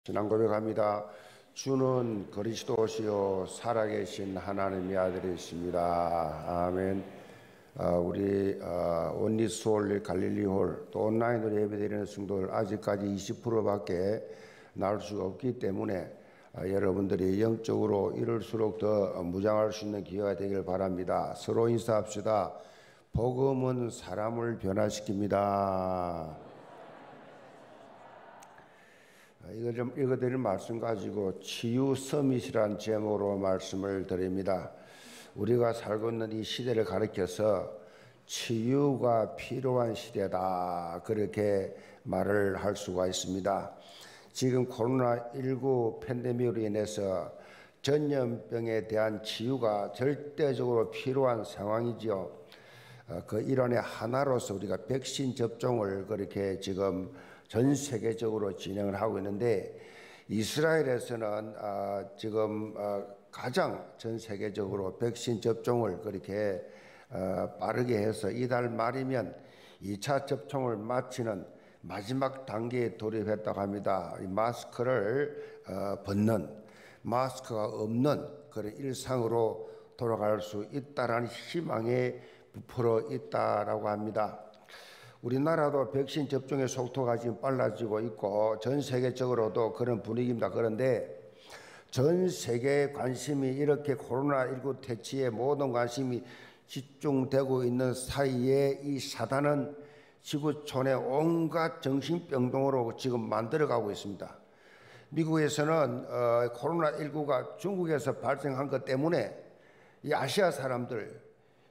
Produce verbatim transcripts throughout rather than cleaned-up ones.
신앙 고백합니다. 주는 그리스도시요 살아계신 하나님의 아들이십니다. 아멘. 어, 우리 어, 온리스홀, 갈릴리홀 또 온라인으로 예배드리는 성도들 아직까지 이십 퍼센트밖에 나올 수가 없기 때문에 어, 여러분들이 영적으로 이럴수록 더 무장할 수 있는 기회가 되길 바랍니다. 서로 인사합시다. 복음은 사람을 변화시킵니다. 이거 좀 읽어드릴 말씀 가지고 치유 서밋이라는 제목으로 말씀을 드립니다. 우리가 살고 있는 이 시대를 가리켜서 치유가 필요한 시대다, 그렇게 말을 할 수가 있습니다. 지금 코로나십구 팬데믹으로 인해서 전염병에 대한 치유가 절대적으로 필요한 상황이죠. 그 일환의 하나로서 우리가 백신 접종을 그렇게 지금 전 세계적으로 진행을 하고 있는데, 이스라엘에서는 어, 지금 어, 가장 전 세계적으로 백신 접종을 그렇게 어, 빠르게 해서 이달 말이면 이 차 접종을 마치는 마지막 단계에 돌입했다고 합니다. 이 마스크를 어, 벗는, 마스크가 없는 그런 일상으로 돌아갈 수 있다라는 희망에 부풀어 있다라고 합니다. 우리나라도 백신 접종의 속도가 지금 빨라지고 있고 전 세계적으로도 그런 분위기입니다. 그런데 전 세계의 관심이 이렇게 코로나십구 퇴치에 모든 관심이 집중되고 있는 사이에 이 사단은 지구촌의 온갖 정신병동으로 지금 만들어가고 있습니다. 미국에서는 어, 코로나십구가 중국에서 발생한 것 때문에 이 아시아 사람들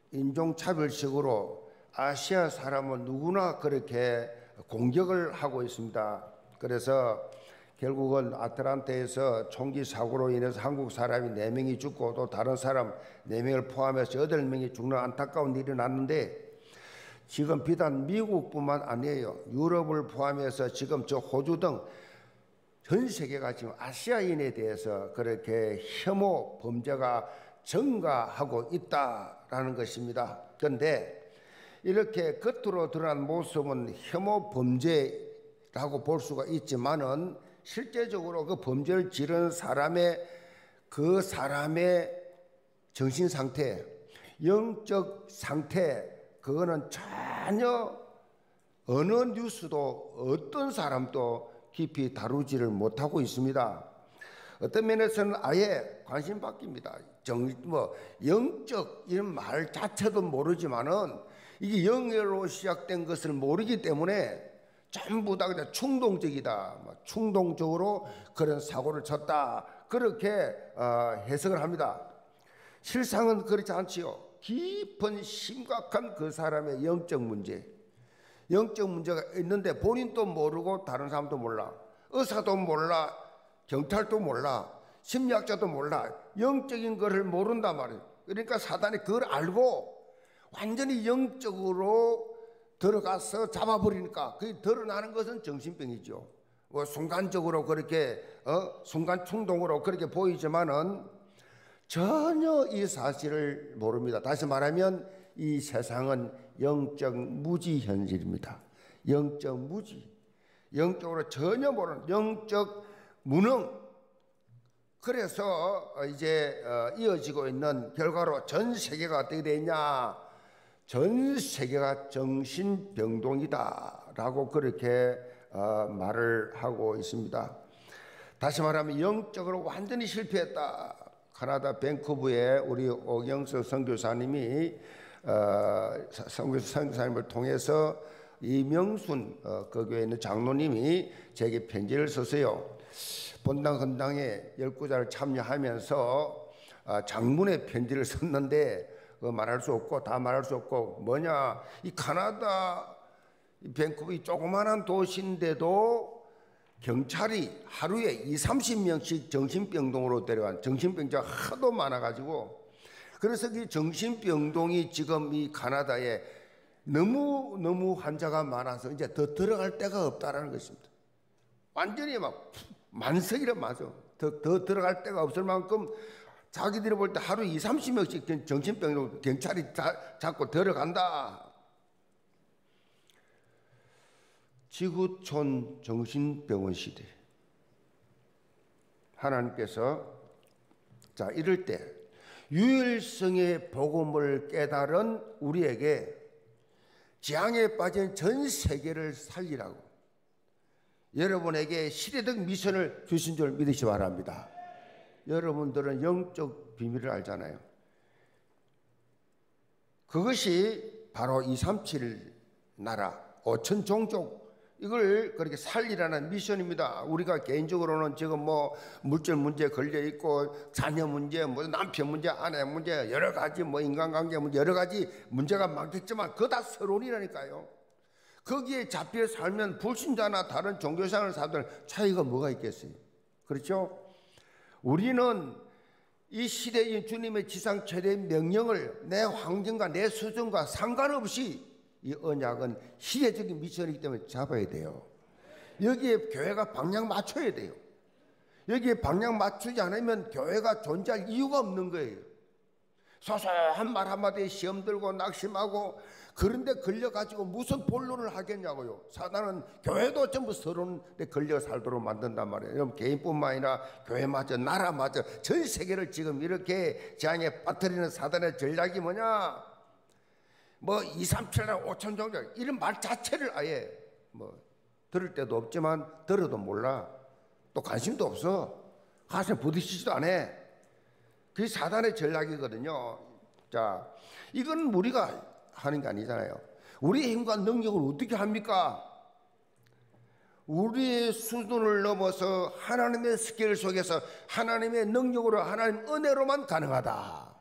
인종차별식으로 아시아 사람은 누구나 그렇게 공격을 하고 있습니다. 그래서 결국은 아틀란타에서 총기 사고로 인해서 한국 사람이 네 명이 죽고 또 다른 사람 네 명을 포함해서 여덟 명이 죽는 안타까운 일이 났는데, 지금 비단 미국뿐만 아니에요. 유럽을 포함해서 지금 저 호주 등 전 세계가 지금 아시아인에 대해서 그렇게 혐오 범죄가 증가하고 있다라는 것입니다. 그런데 이렇게 겉으로 드러난 모습은 혐오 범죄라고 볼 수가 있지만은 실제적으로 그 범죄를 지른 사람의 그 사람의 정신 상태, 영적 상태, 그거는 전혀 어느 뉴스도 어떤 사람도 깊이 다루지를 못하고 있습니다. 어떤 면에서는 아예 관심 바뀝니다. 정, 뭐, 영적 이런 말 자체도 모르지만은 이게 영어로 시작된 것을 모르기 때문에 전부 다 그냥 충동적이다, 충동적으로 그런 사고를 쳤다, 그렇게 어, 해석을 합니다. 실상은 그렇지 않지요. 깊은 심각한 그 사람의 영적 문제, 영적 문제가 있는데 본인도 모르고 다른 사람도 몰라, 의사도 몰라, 경찰도 몰라, 심리학자도 몰라, 영적인 것을 모른단 말이에요. 그러니까 사단이 그걸 알고 완전히 영적으로 들어가서 잡아버리니까 그게 드러나는 것은 정신병이죠. 뭐 순간적으로 그렇게 어 순간 충동으로 그렇게 보이지만은 전혀 이 사실을 모릅니다. 다시 말하면 이 세상은 영적 무지 현실입니다. 영적 무지, 영적으로 전혀 모르는 영적 무능. 그래서 이제 이어지고 있는 결과로 전 세계가 어떻게 되냐? 전 세계가 정신병동이다 라고 그렇게 어, 말을 하고 있습니다. 다시 말하면 영적으로 완전히 실패했다. 캐나다 밴쿠버에 우리 오경석 선교사님이 어, 선교사님을 통해서 이명순 어, 그 교회에 있는 장로님이 제게 편지를 썼어요. 본당 헌당에 열구 자를 참여하면서 어, 장문의 편지를 썼는데 그 말할 수 없고 다 말할 수 없고, 뭐냐, 이 캐나다 밴쿠버 이 조그마한 도시인데도 경찰이 하루에 이삼십 명씩 정신병동으로 데려간, 정신병자가 하도 많아가지고, 그래서 이 정신병동이 지금 이 캐나다에 너무 너무 환자가 많아서 이제 더 들어갈 데가 없다라는 것입니다. 완전히 막 만석이라 맞아. 더, 더 들어갈 데가 없을 만큼 자기들이 볼 때 하루 이삼십 명씩 정신병으로 경찰이 자, 잡고 들어간다. 지구촌 정신병원 시대. 하나님께서 자 이럴 때 유일성의 복음을 깨달은 우리에게 재앙에 빠진 전 세계를 살리라고 여러분에게 시대적 미션을 주신 줄 믿으시 바랍니다. 여러분들은 영적 비밀을 알잖아요. 그것이 바로 이백삼십칠 나라 오천 종족 이걸 그렇게 살리라는 미션입니다. 우리가 개인적으로는 지금 뭐 물질 문제 걸려 있고 자녀 문제, 뭐 남편 문제, 아내 문제, 여러 가지 뭐 인간관계 문제 여러 가지 문제가 많겠지만 그거 다 서론이라니까요. 거기에 잡혀 살면 불신자나 다른 종교생활을 사들 차이가 뭐가 있겠어요? 그렇죠? 우리는 이 시대인 주님의 지상 최대 명령을 내 환경과 내 수준과 상관없이 이 언약은 시대적인 미션이기 때문에 잡아야 돼요. 여기에 교회가 방향 맞춰야 돼요. 여기에 방향 맞추지 않으면 교회가 존재할 이유가 없는 거예요. 소소한 말 한마디에 시험 들고 낙심하고 그런데 걸려가지고 무슨 본론을 하겠냐고요. 사단은 교회도 전부 서론에 걸려 살도록 만든단 말이에요. 여러분 개인뿐만 아니라 교회마저 나라마저 전 세계를 지금 이렇게 재앙에 빠뜨리는 사단의 전략이 뭐냐, 뭐 이백삼십칠 오천 종족 이런 말 자체를 아예 뭐 들을 때도 없지만 들어도 몰라, 또 관심도 없어, 가슴에 부딪히지도 않아. 그게 사단의 전략이거든요. 자, 이건 우리가 하는 게 아니잖아요. 우리의 힘과 능력을 어떻게 합니까? 우리의 수준을 넘어서 하나님의 스케일 속에서 하나님의 능력으로 하나님 은혜로만 가능하다.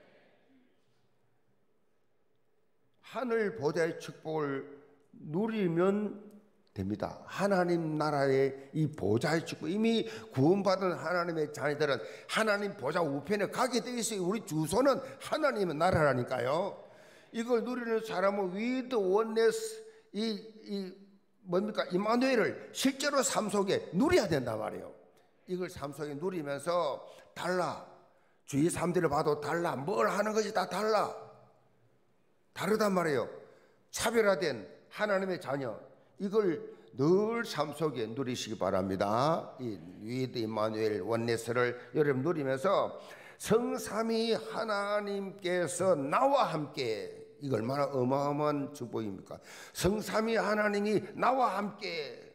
하늘 보좌의 축복을 누리면 됩니다. 하나님 나라의 이 보좌의 축복, 이미 구원받은 하나님의 자녀들은 하나님 보좌 우편에 가게 돼 있어요. 우리 주소는 하나님의 나라라니까요. 이걸 누리는 사람은 위드 원네스 이, 이 뭡니까 임마누엘을 실제로 삶 속에 누려야 된단 말이에요. 이걸 삶 속에 누리면서 달라, 주위 사람들을 봐도 달라, 뭘 하는 것이 다 달라, 다르단 말이에요. 차별화된 하나님의 자녀, 이걸 늘 삶 속에 누리시기 바랍니다. 이 위드 임마누엘 원네스를 여러분 누리면서 성삼위 하나님께서 나와 함께, 이거 얼마나 어마어마한 축복입니까? 성삼위 하나님이 나와 함께,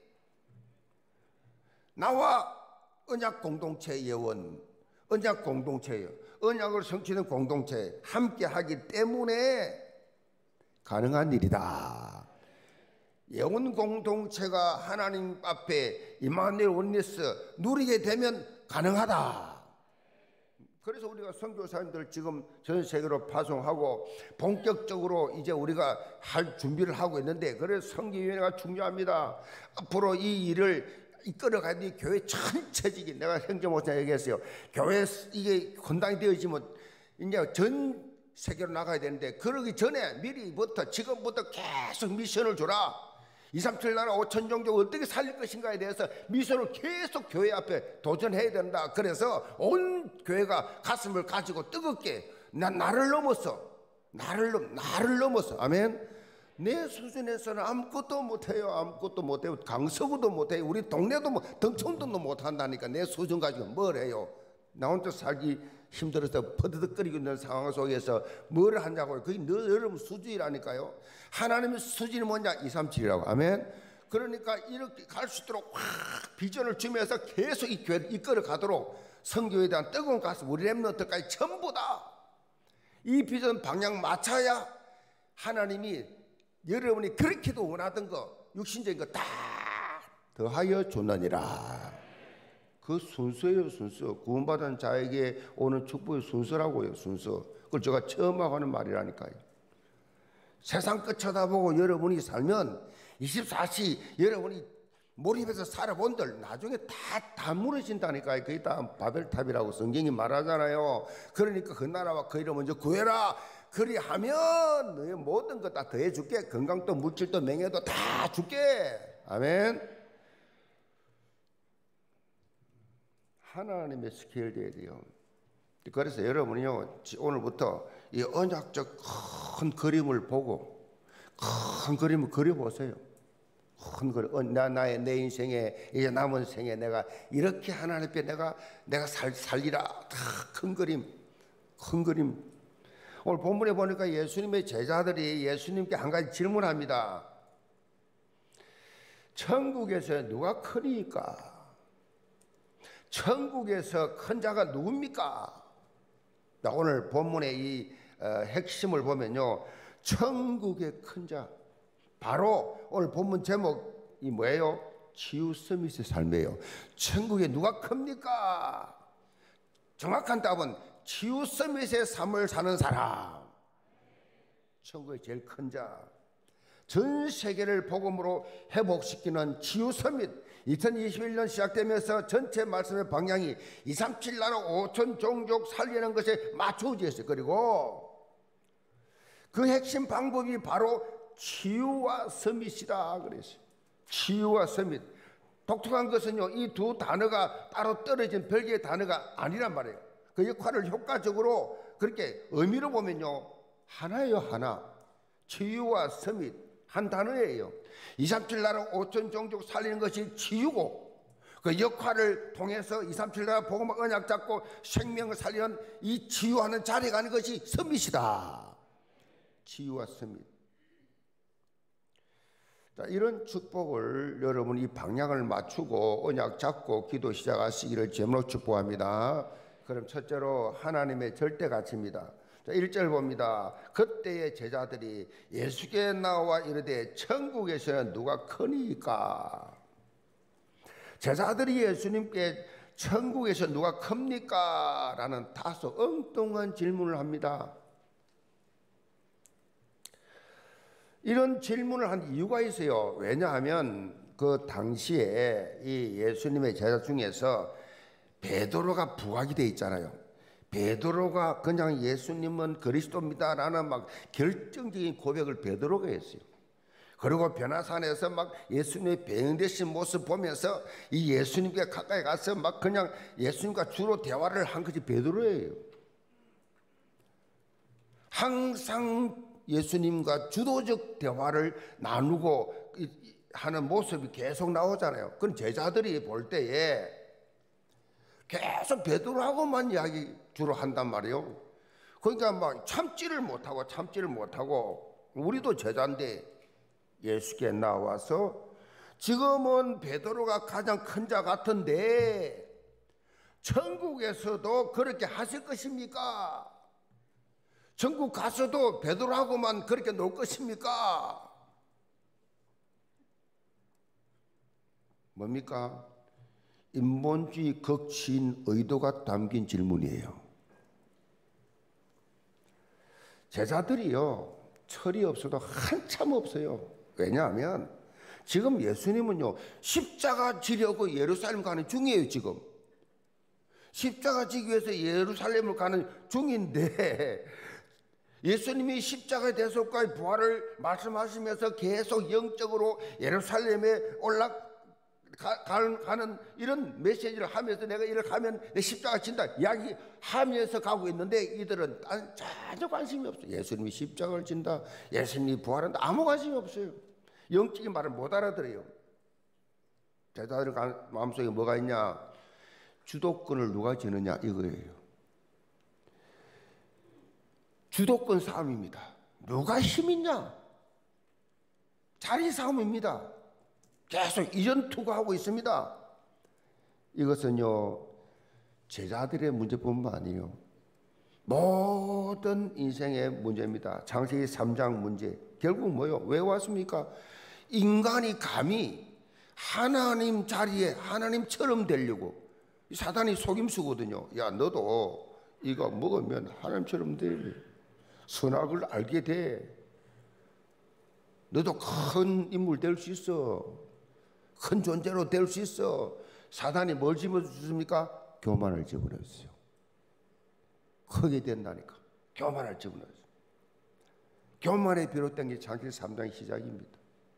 나와 언약 공동체의 예원, 언약 공동체예요. 언약을 성취하는 공동체 함께 하기 때문에 가능한 일이다. 예원 공동체가 하나님 앞에 임마누엘 원네스 누리게 되면 가능하다. 그래서 우리가 선교사님들 지금 전 세계로 파송하고 본격적으로 이제 우리가 할 준비를 하고 있는데, 그래서 선교위원회가 중요합니다. 앞으로 이 일을 이끌어가야 돼. 교회 전체적인, 내가 형제 목사 얘기했어요. 교회 이게 건당이 되어지면 이제 전 세계로 나가야 되는데, 그러기 전에 미리부터 지금부터 계속 미션을 주라. 이백삼십칠 나라 오천 종족 어떻게 살릴 것인가에 대해서 미션을 계속 교회 앞에 도전해야 된다. 그래서 온 교회가 가슴을 가지고 뜨겁게, 나, 나를 넘어서 나를, 넘, 나를 넘어서 아멘. 내 수준에서는 아무것도 못해요. 아무것도 못해요. 강서구도 못해요. 우리 동네도 뭐 덩촌도 못한다니까. 내 수준 가지고 뭘 해요. 나 혼자 살기 힘들어서 퍼드득거리고 있는 상황 속에서 뭘 하냐고요. 그게 여러분 수준이라니까요. 하나님의 수준이 뭐냐? 이백삼십칠이라고. 아멘. 그러니까 이렇게 갈 수 있도록 확 비전을 주면서 계속 이 교회를 이끌어 가도록 선교에 대한 뜨거운 가슴, 우리 랩런트까지 전부 다 이 비전 방향 맞춰야 하나님이 여러분이 그렇게도 원하던 거, 육신적인 거 다 더하여 주느니라. 그 순서예요, 순서. 구원받은 자에게 오는 축복의 순서라고요, 순서. 그걸 제가 처음 하는 말이라니까요. 세상 끝 쳐다보고 여러분이 살면 이십사 시 여러분이 몰입해서 살아본들 나중에 다, 다 무너진다니까요. 그게 다 바벨탑이라고 성경이 말하잖아요. 그러니까 그 나라와 그 이름 먼저 구해라. 그리하면 너의 모든 것 다 더해줄게. 건강도 물질도 명예도 다 줄게. 아멘. 하나님의 스케일 돼야 돼요. 그래서 여러분이요, 오늘부터 이 언약적 큰 그림을 보고 큰 그림을 그려보세요. 큰 거, 나, 나의 내 인생에 이제 남은 생에 내가 이렇게 하나님 앞에 내가 내가 살, 살리라. 다 큰 그림, 큰 그림. 오늘 본문에 보니까 예수님의 제자들이 예수님께 한 가지 질문합니다. 천국에서 누가 크니까? 천국에서 큰 자가 누굽니까? 오늘 본문의 이 어, 핵심을 보면요, 천국의 큰 자, 바로 오늘 본문 제목이 뭐예요? 치유 서밋의 삶이에요. 천국에 누가 큽니까? 정확한 답은 치유 서밋의 삶을 사는 사람. 천국의 제일 큰 자. 전 세계를 복음으로 회복시키는 치유 서밋. 이천이십일 년 시작되면서 전체 말씀의 방향이 이삼칠 나라 오천 종족 살리는 것에 맞춰져 있어요. 그리고 그 핵심 방법이 바로 치유와 서밋이라 그랬어요. 치유와 서밋. 독특한 것은요, 이 두 단어가 따로 떨어진 별개의 단어가 아니란 말이에요. 그 역할을 효과적으로 그렇게 의미로 보면요, 하나예요, 하나. 치유와 서밋, 한 단어예요. 이삼칠 나라 오천 종족 살리는 것이 치유고, 그 역할을 통해서 이삼칠 나라 복음 언약 잡고 생명을 살리는 이 치유하는 자리에 가는 것이 서밋이다. 치유와 서밋. 자, 이런 축복을 여러분 이 방향을 맞추고 언약 잡고 기도 시작하시기를 제물로 축복합니다. 그럼 첫째로 하나님의 절대 가치입니다. 자, 일 절 봅니다. 그때의 제자들이 예수께 나와 이르되 천국에서는 누가 크니까? 제자들이 예수님께 천국에서 누가 큽니까? 라는 다소 엉뚱한 질문을 합니다. 이런 질문을 한 이유가 있어요. 왜냐하면 그 당시에 이 예수님의 제자 중에서 베드로가 부각이 돼 있잖아요. 베드로가 그냥 예수님은 그리스도입니다라는 막 결정적인 고백을 베드로가 했어요. 그리고 변화산에서 막 예수님의 배영되신 모습 보면서 이 예수님께 가까이 가서 막 그냥 예수님과 주로 대화를 한 것이 베드로예요. 항상 예수님과 주도적 대화를 나누고 하는 모습이 계속 나오잖아요. 그건 제자들이 볼 때에 계속 베드로하고만 이야기 주로 한단 말이에요. 그러니까 막 참지를 못하고 참지를 못하고 우리도 제자인데 예수께 나와서 지금은 베드로가 가장 큰 자 같은데 천국에서도 그렇게 하실 것입니까? 천국 가서도 베드로하고만 그렇게 놀 것입니까? 뭡니까? 인본주의 극치인 의도가 담긴 질문이에요. 제자들이요, 철이 없어도 한참 없어요. 왜냐하면 지금 예수님은요, 십자가 지려고 예루살렘 가는 중이에요. 지금 십자가 지기 위해서 예루살렘을 가는 중인데 예수님이 십자가의 대속과의 부활을 말씀하시면서 계속 영적으로 예루살렘에 올라 가는 이런 메시지를 하면서 내가 이렇게 하면 내 십자가 진다 이야기하면서 가고 있는데 이들은 전혀 관심이 없어요. 예수님이 십자가를 진다, 예수님이 부활한다, 아무 관심이 없어요. 영적인 말을 못 알아들어요. 제자들 마음속에 뭐가 있냐? 주도권을 누가 지느냐 이거예요. 주도권 싸움입니다. 누가 힘 있냐? 자리 싸움입니다. 계속 이전 투구하고 있습니다. 이것은요, 제자들의 문제뿐만 아니에요. 모든 인생의 문제입니다. 창세기 삼 장 문제. 결국 뭐요? 왜 왔습니까? 인간이 감히 하나님 자리에 하나님처럼 되려고. 사단이 속임수거든요. 야, 너도 이거 먹으면 하나님처럼 돼. 선악을 알게 돼. 너도 큰 인물 될 수 있어. 큰 존재로 될 수 있어. 사단이 뭘 집어줬습니까? 교만을 집어넣었어요. 크게 된다니까. 교만을 집어넣었어요. 교만에 비롯된 게 창세기 삼 장의 시작입니다.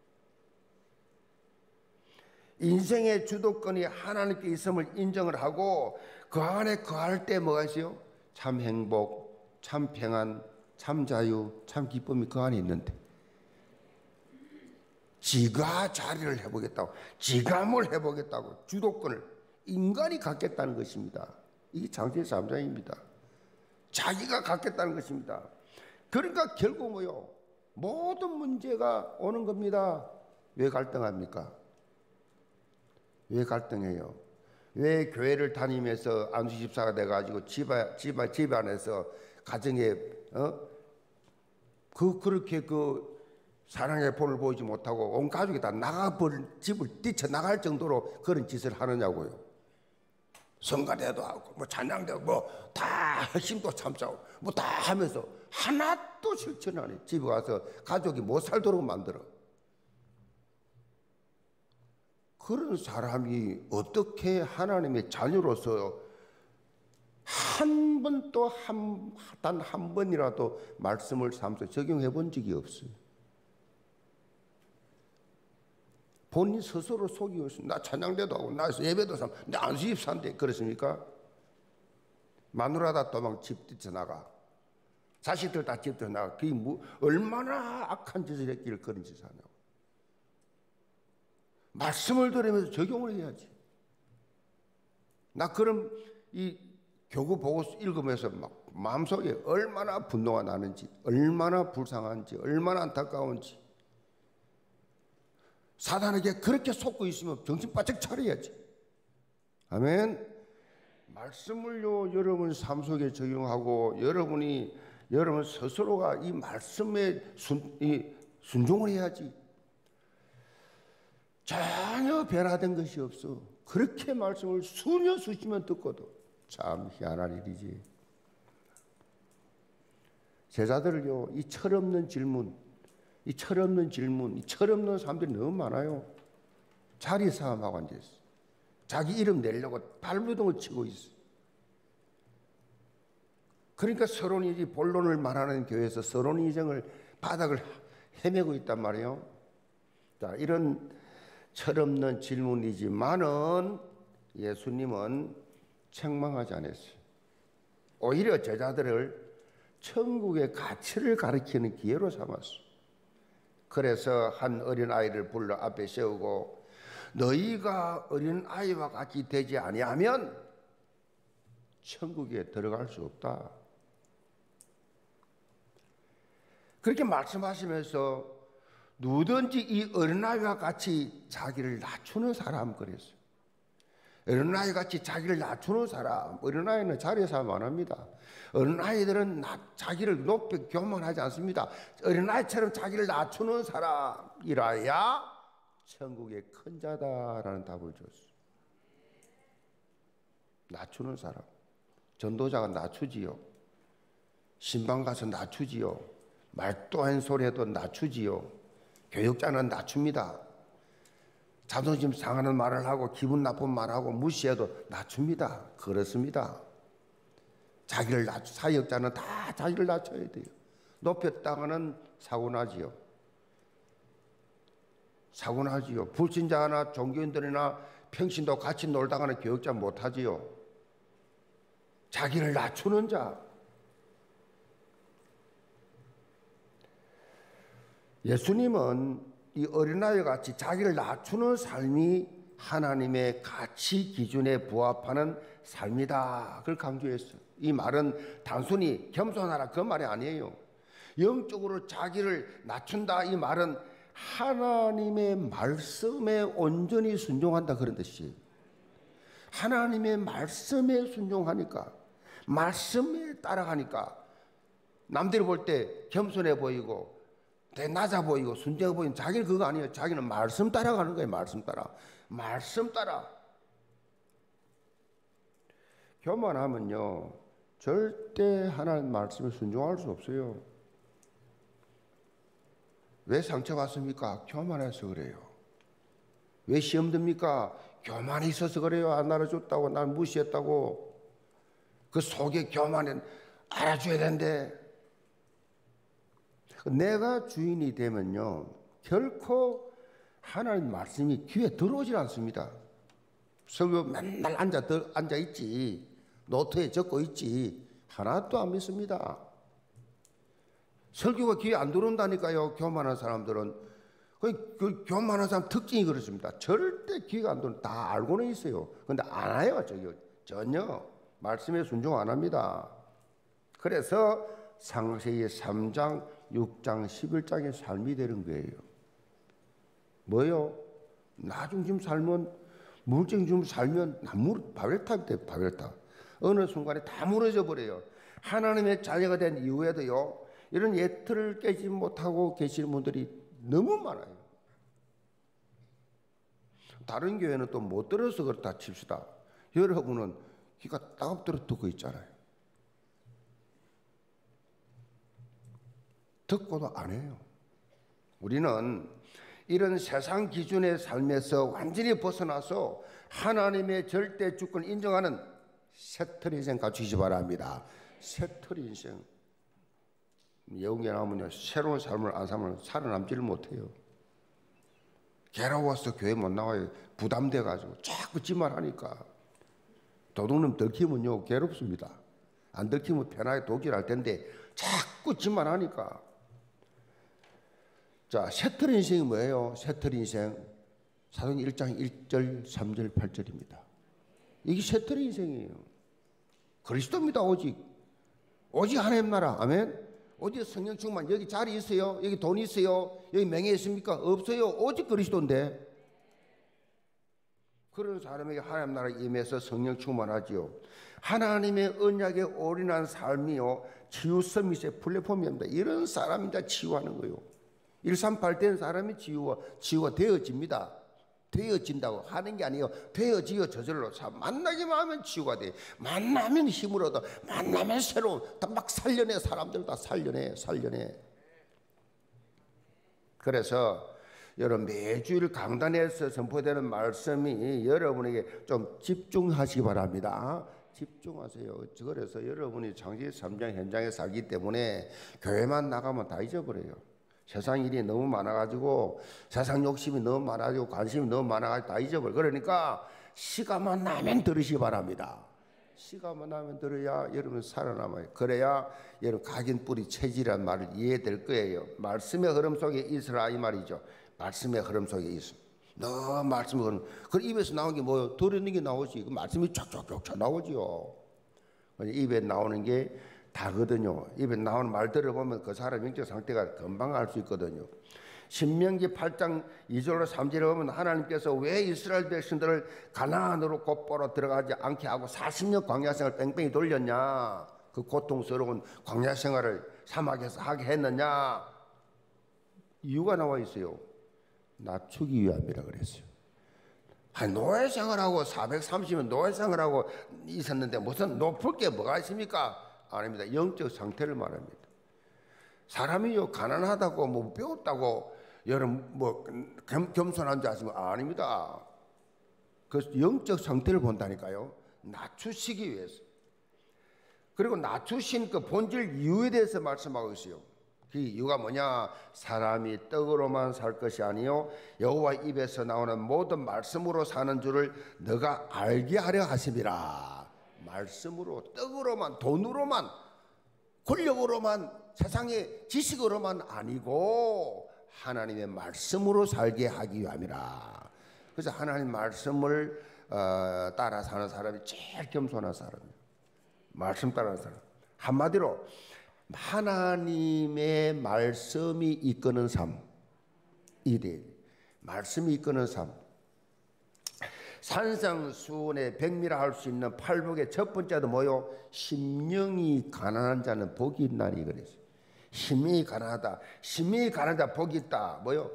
인생의 주도권이 하나님께 있음을 인정을 하고 그 안에 거할 때 뭐가 있어요? 참 행복, 참 평안, 참 자유, 참 기쁨이 그 안에 있는데 지가 자리를 해보겠다고, 지가 뭘 해보겠다고 주도권을 인간이 갖겠다는 것입니다. 이게 창세기 삼 장입니다. 자기가 갖겠다는 것입니다. 그러니까 결국 뭐요? 모든 문제가 오는 겁니다. 왜 갈등합니까? 왜 갈등해요? 왜 교회를 다니면서 안수 집사가 돼가지고 집안, 집안, 집안에서 가정에 어? 그 그렇게 그 사랑의 본을 보이지 못하고 온 가족이 다 나가버릴, 집을 뛰쳐나갈 정도로 그런 짓을 하느냐고요. 성가대도 하고 뭐 찬양대도 뭐 다 핵심도 참자고 뭐 다 하면서 하나도 실천 안 해. 집에 가서 가족이 못 살도록 만들어. 그런 사람이 어떻게 하나님의 자녀로서 한 번도 한, 단 한 번이라도 말씀을 삶속에 적용해 본 적이 없어요. 본인 스스로 속이고 있습니다. 나 찬양대도 하고, 나 예배도 삼, 나 안수집사인데, 그렇습니까? 마누라다 도망 집 뛰쳐나가. 자식들 다 집 뛰쳐나가. 그게 뭐, 얼마나 악한 짓을 했기를 그런 짓을 하냐고. 말씀을 들으면서 적용을 해야지. 나 그럼 이 교구 보고 읽으면서 막 마음속에 얼마나 분노가 나는지, 얼마나 불쌍한지, 얼마나 안타까운지. 사단에게 그렇게 속고 있으면 정신 바짝 차려야지. 아멘. 말씀을요, 여러분 삶 속에 적용하고 여러분이 여러분 스스로가 이 말씀에 순, 이 순종을 해야지. 전혀 변화된 것이 없어. 그렇게 말씀을 수년 수십년 듣고도 참 희한한 일이지. 제자들을요, 이 철없는 질문, 이 철없는 질문, 이 철없는 사람들이 너무 많아요. 자리 싸움하고 앉아있어. 자기 이름 내려고 발버둥을 치고 있어. 그러니까 서론이지 본론을 말하는 교회에서 서론이정을 바닥을 헤매고 있단 말이에요. 자, 이런 철없는 질문이지만은 예수님은 책망하지 않았어요. 오히려 제자들을 천국의 가치를 가르치는 기회로 삼았어요. 그래서 한 어린아이를 불러 앞에 세우고 너희가 어린아이와 같이 되지 아니하면 천국에 들어갈 수 없다. 그렇게 말씀하시면서 누구든지 이 어린아이와 같이 자기를 낮추는 사람 그랬어요. 어린아이 같이 자기를 낮추는 사람, 어린아이는 자리에서 안 합니다. 어린아이들은 자기를 높이 교만하지 않습니다. 어린아이처럼 자기를 낮추는 사람이라야 천국의 큰 자다라는 답을 줬어요. 낮추는 사람. 전도자가 낮추지요. 신방 가서 낮추지요. 말도 한 소리 해도 낮추지요. 교육자는 낮춥니다. 자존심 상하는 말을 하고 기분 나쁜 말하고 무시해도 낮춥니다. 그렇습니다. 자기를 낮추, 사역자는 다 자기를 낮춰야 돼요. 높였다가는 사고나지요. 사고나지요. 불신자나 종교인들이나 평신도 같이 놀다가는 교육자 못하지요. 자기를 낮추는 자. 예수님은 이 어린아이 같이 자기를 낮추는 삶이 하나님의 가치 기준에 부합하는 삶이다. 그걸 강조했어요. 이 말은 단순히 겸손하라 그 말이 아니에요. 영적으로 자기를 낮춘다 이 말은 하나님의 말씀에 온전히 순종한다 그런 뜻이에요. 하나님의 말씀에 순종하니까, 말씀에 따라가니까 남들이 볼 때 겸손해 보이고 되게 낮아 보이고 순정해 보이는 자기는 그거 아니에요. 자기는 말씀 따라가는 거예요. 말씀 따라. 말씀 따라. 교만하면요 절대 하나님 말씀에 순종할 수 없어요. 왜 상처받습니까? 교만해서 그래요. 왜 시험 듭니까? 교만이 있어서 그래요. 안 알아줬다고 날 무시했다고. 그 속에 교만은 알아줘야 되는데 내가 주인이 되면요 결코 하나님 말씀이 귀에 들어오질 않습니다. 설교 맨날 앉아, 앉아있지, 노트에 적고 있지 하나도 안 믿습니다. 설교가 귀에 안 들어온다니까요. 교만한 사람들은 그, 그 교만한 사람 특징이 그렇습니다. 절대 귀가 안 돌아. 다 알고는 있어요. 근데 안 해요. 저기 전혀 말씀에 순종 안 합니다. 그래서 창세기 삼 장, 육 장, 십일 장의 삶이 되는 거예요. 뭐요? 나 중심 살면, 물증 좀 살면 나무 바벨탑이 돼요. 바벨탑. 어느 순간에 다 무너져 버려요. 하나님의 자녀가 된 이후에도요, 이런 예틀을 깨지 못하고 계시는 분들이 너무 많아요. 다른 교회는 또 못 들어서 그렇다 칩시다. 여러분은 귀가 따갑도록 듣고 있잖아요. 듣고도 안 해요. 우리는 이런 세상 기준의 삶에서 완전히 벗어나서 하나님의 절대 주권을 인정하는 새틀 인생 갖추시기 바랍니다. 새틀 인생. 영계 나오면요, 새로운 삶을 안 살면 살아남지를 못해요. 괴로워서 교회 못 나와요. 부담돼가지고 자꾸 지만 하니까. 도둑놈 들키면요 괴롭습니다. 안 들키면 편하게 도끼를 텐데 자꾸 지만 하니까. 자, 새틀 인생이 뭐예요? 새틀 인생 사도행전 일 장 일 절 삼 절 팔 절입니다. 이게 새틀 인생이에요. 그리스도입니다. 오직 오직 하나님 나라. 아멘. 어디 성령 충만, 여기 자리 있어요? 여기 돈 있어요? 여기 명예 있습니까? 없어요. 오직 그리스도인데. 그런 사람에게 하나님 나라 임해서 성령 충만하지요. 하나님의 언약에 올인한 삶이요, 치유 서밋의 플랫폼입니다. 이런 사람이다 치유하는 거예요. 일삼팔 된 사람이 치유가, 치유가 되어집니다. 되어진다고 하는 게 아니에요. 되어지요. 저절로. 만나기만 하면 치유가 돼. 만나면 힘을 얻어. 만나면 새로운, 막 살려내. 사람들 다 살려내. 살려내. 그래서 여러분 매주일 강단에서 선포되는 말씀이 여러분에게 좀 집중하시기 바랍니다. 집중하세요. 그래서 여러분이 창세기 삼 장 현장에 살기 때문에 교회만 나가면 다 잊어버려요. 세상 일이 너무 많아가지고, 세상 욕심이 너무 많아가지고, 관심이 너무 많아가지고 다 잊어버려. 그러니까 시간만 나면 들으시기 바랍니다. 시간만 나면 들어야 여러분 살아남아요. 그래야 여러분 각인 뿌리 체질이란 말을 이해될 거예요. 말씀의 흐름 속에 있으라 이 말이죠. 말씀의 흐름 속에 있어. 너 말씀의 흐름. 그 입에서 나온 게 뭐예요? 들었는 게 나오지. 그 말씀이 쫙쫙쫙 나오지요. 입에 나오는 게 다거든요. 입에 나오는 말 들어보면 그 사람 영적 상태가 금방 알 수 있거든요. 신명기 팔 장 이 절로 삼 절에 보면 하나님께서 왜 이스라엘 백성들을 가나안으로 곧바로 들어가지 않게 하고 사십 년 광야 생활을 뺑뺑이 돌렸냐. 그 고통스러운 광야 생활을 사막에서 하게 했느냐. 이유가 나와 있어요. 낮추기 위함이라 그랬어요. 아니, 노예 생활하고 사백삼십 년 노예 생활하고 있었는데 무슨 높을 게 뭐가 있습니까? 아닙니다. 영적 상태를 말합니다. 사람이요 가난하다고 뭐 배웠다고 여러분 뭐 겸, 겸손한 줄 아십니까? 아닙니다. 그 영적 상태를 본다니까요. 낮추시기 위해서. 그리고 낮추신 그 본질 이유에 대해서 말씀하고 있어요. 그 이유가 뭐냐? 사람이 떡으로만 살 것이 아니요 여호와 입에서 나오는 모든 말씀으로 사는 줄을 너가 알게 하려 하심이라. 말씀으로, 떡으로만, 돈으로만, 권력으로만, 세상의 지식으로만 아니고 하나님의 말씀으로 살게 하기 위함이라. 그래서 하나님 말씀을 어, 따라 사는 사람이 제일 겸손한 사람이에요. 말씀 따라하는 사람. 한마디로 하나님의 말씀이 이끄는 삶. 이래. 말씀이 이끄는 삶. 산상수훈의 백미라 할 수 있는 팔복의 첫 번째도 뭐요? 심령이 가난한 자는 복이 있나니 그랬어요. 심령이 가난하다. 심령이 가난한 자 복이 있다. 뭐요?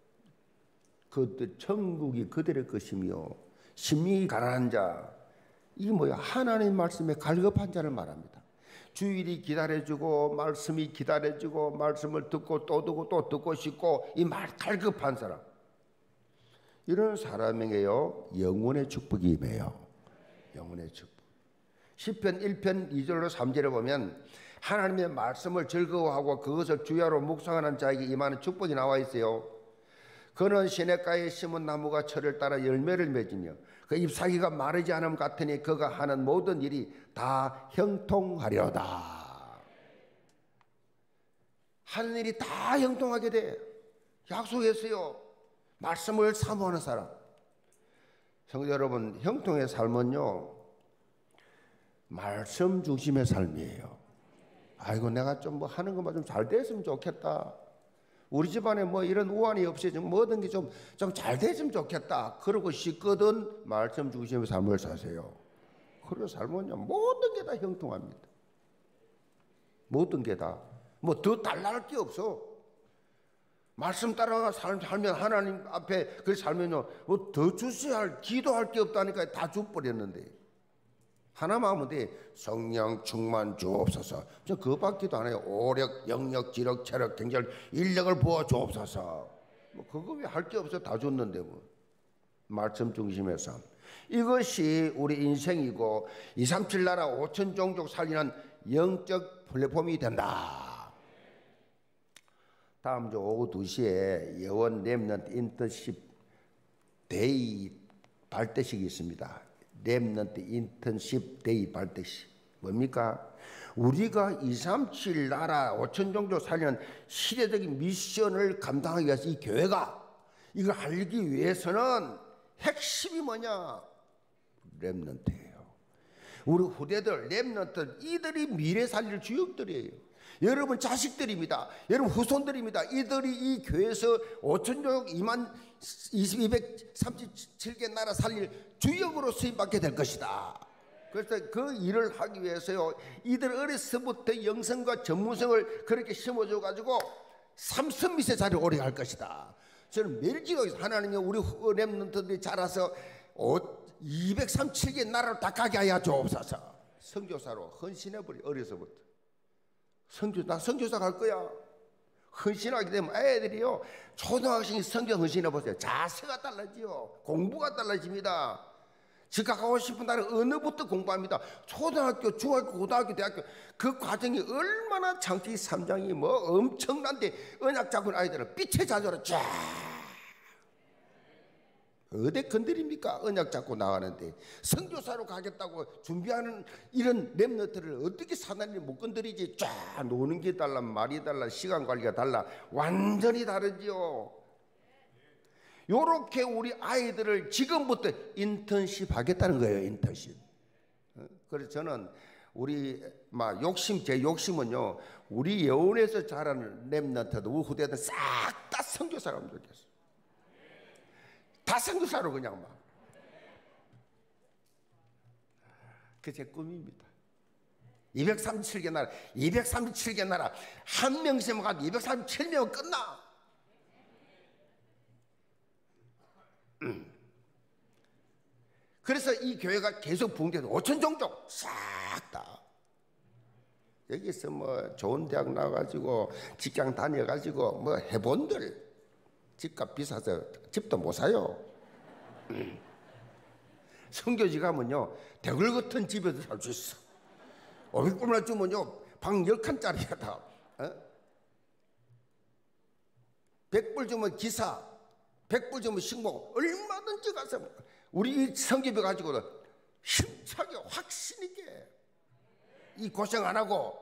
그 천국이 그들의 것이며 심령이 가난한 자. 이게 뭐야? 하나님 말씀에 갈급한 자를 말합니다. 주일이 기다려주고 말씀이 기다려주고 말씀을 듣고 또 듣고 또 듣고 싶고 이 말 갈급한 사람. 이런 사람에게요 영원의 축복이 임해요. 영원의 축복. 시편 일 편 이 절로 삼 절에 보면 하나님의 말씀을 즐거워하고 그것을 주야로 묵상하는 자에게 임하는 축복이 나와 있어요. 그는 시냇가에 심은 나무가 철을 따라 열매를 맺으며 그 잎사귀가 마르지 않음 같으니 그가 하는 모든 일이 다 형통하려다. 하는 일이 다 형통하게 돼. 약속했어요. 말씀을 사모하는 사람. 성도 여러분, 형통의 삶은요, 말씀 중심의 삶이에요. 아이고, 내가 좀 뭐 하는 것만 좀 잘 됐으면 좋겠다. 우리 집안에 뭐 이런 우환이 없이 좀 모든 게 좀 좀 잘 됐으면 좋겠다. 그러고 싶거든 말씀 중심의 삶을 사세요. 그리고 삶은요, 모든 게 다 형통합니다. 모든 게 다. 뭐 더 달라할 게 없어. 말씀 따라가 살면 하나님 앞에 그 살면요, 뭐 더 주셔야 할, 기도할 게 없다니까 다 줘버렸는데. 하나만 하면 돼. 성령 충만 주옵소서. 저 그거밖에도 안 해요. 오력, 영력, 지력, 체력, 경절, 인력을 부어 주옵소서. 뭐 그거 왜 할 게 없어? 다 줬는데 뭐. 말씀 중심의 삶. 이것이 우리 인생이고 이삼칠 나라 오천 종족 살리는 영적 플랫폼이 된다. 다음 주 오후 두 시에 예원 렘넌트 인턴십 데이 발대식이 있습니다. 렘넌트 인턴십 데이 발대식. 뭡니까? 우리가 이삼칠 나라 오천 종족 살리는 시대적인 미션을 감당하기 위해서 이 교회가 이걸 하기 위해서는 핵심이 뭐냐? 렘넌트예요. 우리 후대들, 렘넌트, 이들이 미래 살릴 주역들이에요. 여러분 자식들입니다. 여러분 후손들입니다. 이들이 이 교회에서 오천 종족 이만 이백삼십칠 개 나라 살릴 주역으로 쓰임받게 될 것이다. 그래서 그 일을 하기 위해서요, 이들 어려서부터 영성과 전문성을 그렇게 심어줘 가지고 삼선 밑에 자리를 오래 갈 것이다. 저는 매일 기도해서 하나님이 우리 렘넌트들이 자라서 이백삼십칠 개 나라를 다 가게 하여 주옵소서. 선교사로 헌신해버려. 어려서부터 선교, 나 선교사 갈 거야. 헌신하게 되면 애들이요, 초등학생이 선교 헌신해보세요. 자세가 달라지요. 공부가 달라집니다. 지가 가고 싶은 나라 언어부터 공부합니다. 초등학교, 중학교, 고등학교, 대학교 그 과정이 얼마나 창세기 삼 장이 뭐 엄청난데 언약 잡은 아이들은 빛의 자녀로 쫙 어디 건드립니까? 언약 잡고 나가는데 선교사로 가겠다고 준비하는 이런 렘넌트를 어떻게 사단이 못 건드리지? 쫙 노는 게 달라, 말이 달라, 시간 관리가 달라, 완전히 다르지요. 요렇게 우리 아이들을 지금부터 인턴십 하겠다는 거예요. 인턴십. 그래서 저는 우리 막 욕심, 제 욕심은요, 우리 예원에서 자라는 렘넌트도 우리 후대들 싹 다 선교사로 하면 좋겠어요. 다 선교사로 그냥 막. 그게 제 꿈입니다. 이백삼십칠 개 나라, 이백삼십칠 개 나라 한 명씩 가도 이백삼십칠 명은 끝나. 음. 그래서 이 교회가 계속 부흥돼서 오천 종족 싹 다 여기서 뭐 좋은 대학 나와가지고 직장 다녀가지고 뭐 해본들 집값 비싸서 집도 못 사요. 음. 선교지 가면요, 대굴 같은 집에도 살 수 있어. 오백 불만 주면요, 방 열 칸짜리야 다. 어? 백 불 주면 기사, 백 불 주면 식목, 얼마든지 가서 우리 선교비 가지고는 힘차게 확신 있게 이 고생 안 하고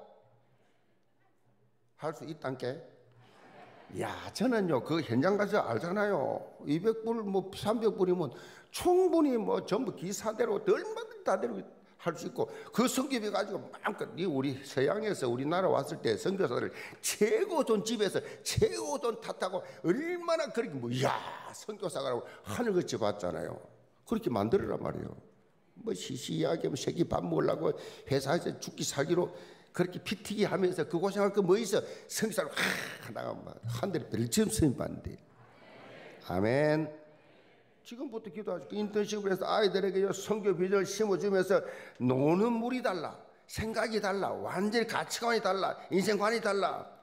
할 수 있단 게. 야, 저는요, 그 현장 가서 알잖아요. 이백 불, 뭐 삼백 불이면 충분히 뭐 전부 기사대로 얼마든지 다대로 할 수 있고, 그 선교비 가지고 마음껏, 우리 서양에서 우리나라 왔을 때 선교사들 최고 좋은 집에서 최고 좋은 탓하고 얼마나 그렇게 뭐, 이야, 선교사가라고 하늘같이 봤잖아요. 그렇게 만들어란 말이에요. 뭐 시시하게 새끼 밥 먹으려고 회사에서 죽기 살기로 그렇게 피튀기 하면서 그 고생할 거 뭐 있어? 선교사로 하다가 한 대를 별점 쓰임 받는데. 아멘. 지금부터 기도하시고 인턴십을 해서 아이들에게 선교 비전을 심어주면서 노는 물이 달라, 생각이 달라, 완전히 가치관이 달라, 인생관이 달라.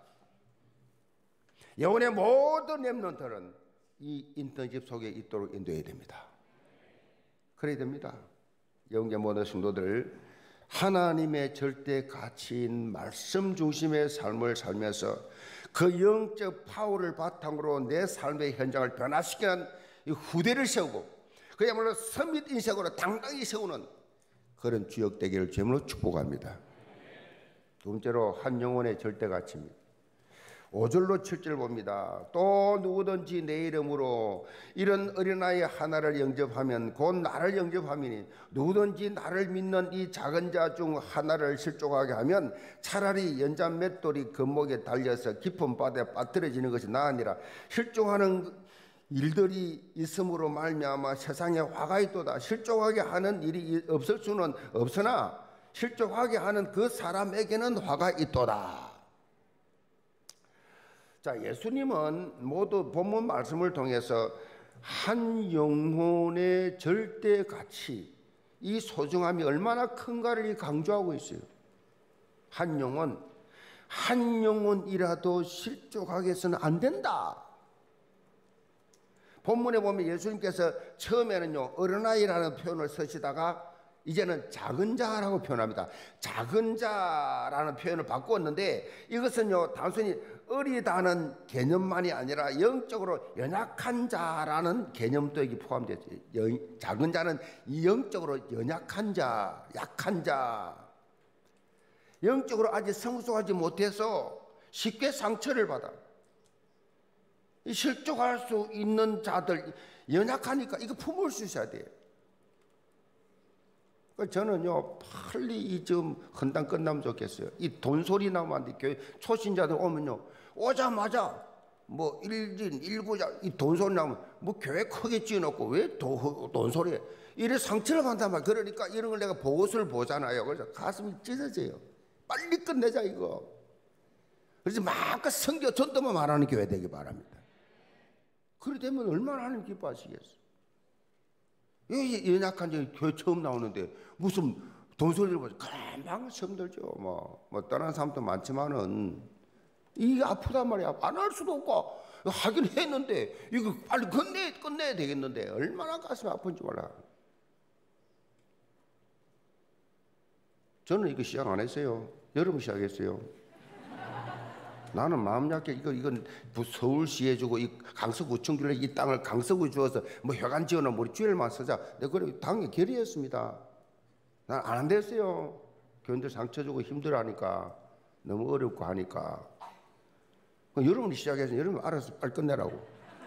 영혼의 모든 렘넌트는 이 인턴십 속에 있도록 인도해야 됩니다. 그래야 됩니다. 영계 모든 성도들, 하나님의 절대 가치인 말씀 중심의 삶을 살면서 그 영적 파워를 바탕으로 내 삶의 현장을 변화시키는 이 후대를 세우고 그야말로 서밋 인생으로 당당히 세우는 그런 주역 되기를 주님으로 축복합니다. 두 번째로 한 영혼의 절대 가치입니다. 오 절로 칠 절 봅니다. 또 누구든지 내 이름으로 이런 어린아이 하나를 영접하면 곧 나를 영접함이니 누구든지 나를 믿는 이 작은 자 중 하나를 실족하게 하면 차라리 연자 맷돌이 금목에 달려서 깊은 바다에 빠뜨려지는 것이 나으니라. 실족하는 일들이 있음으로 말미암아 세상에 화가 있도다. 실족하게 하는 일이 없을 수는 없으나 실족하게 하는 그 사람에게는 화가 있도다. 자, 예수님은 모두 본문 말씀을 통해서 한 영혼의 절대 가치, 이 소중함이 얼마나 큰가를 강조하고 있어요. 한 영혼, 한 영혼이라도 실족하게 해서는 안 된다. 본문에 보면 예수님께서 처음에는요, 어린아이라는 표현을 쓰시다가 이제는 작은 자라고 표현합니다. 작은 자라는 표현을 바꾸었는데 이것은요, 단순히 어리다는 개념만이 아니라 영적으로 연약한 자라는 개념도 여기 포함되어 있어요. 작은 자는 영적으로 연약한 자, 약한 자, 영적으로 아직 성숙하지 못해서 쉽게 상처를 받아 실족할 수 있는 자들, 연약하니까 이거 품을 수 있어야 돼요. 저는요, 빨리 이 좀 헌당 끝나면 좋겠어요. 이 돈소리 나면 안 돼. 교회 초신자들 오면요, 오자마자 뭐 일진 일부자 이 돈소리 나면 뭐 교회 크게 지어놓고 왜 도, 돈소리해? 이래 상처를 받단 말이야. 그러니까 이런 걸 내가 보고서를 보잖아요. 그래서 가슴이 찢어져요. 빨리 끝내자 이거. 그래서 막 성교 전도만 말하는 교회 되기 바랍니다. 그래 되면 얼마나 하나님 기뻐하시겠어. 이 연약한 자 교회 처음 나오는데 무슨 돈소리를 보죠. 금방 성들죠. 뭐, 뭐 떠난 사람도 많지만은 이게 아프단 말이야. 안 할 수도 없고 하긴 했는데 이거 빨리 끝내 끝내야 되겠는데 얼마나 가슴이 아픈지 몰라. 저는 이거 시작 안 했어요. 여러분 시작했어요. 나는 마음 약해. 이거 이건 서울시에 주고 이 강서구청길에 이 땅을 강서구에 주어서 뭐 혈관 지어놓은 우리 주일만 쓰자. 내가 그래 당연히 결의했습니다. 난 안 됐어요. 교인들 상처 주고 힘들어하니까 너무 어렵고 하니까. 여러분이 시작해서 여러분 알아서 빨리 끝내라고.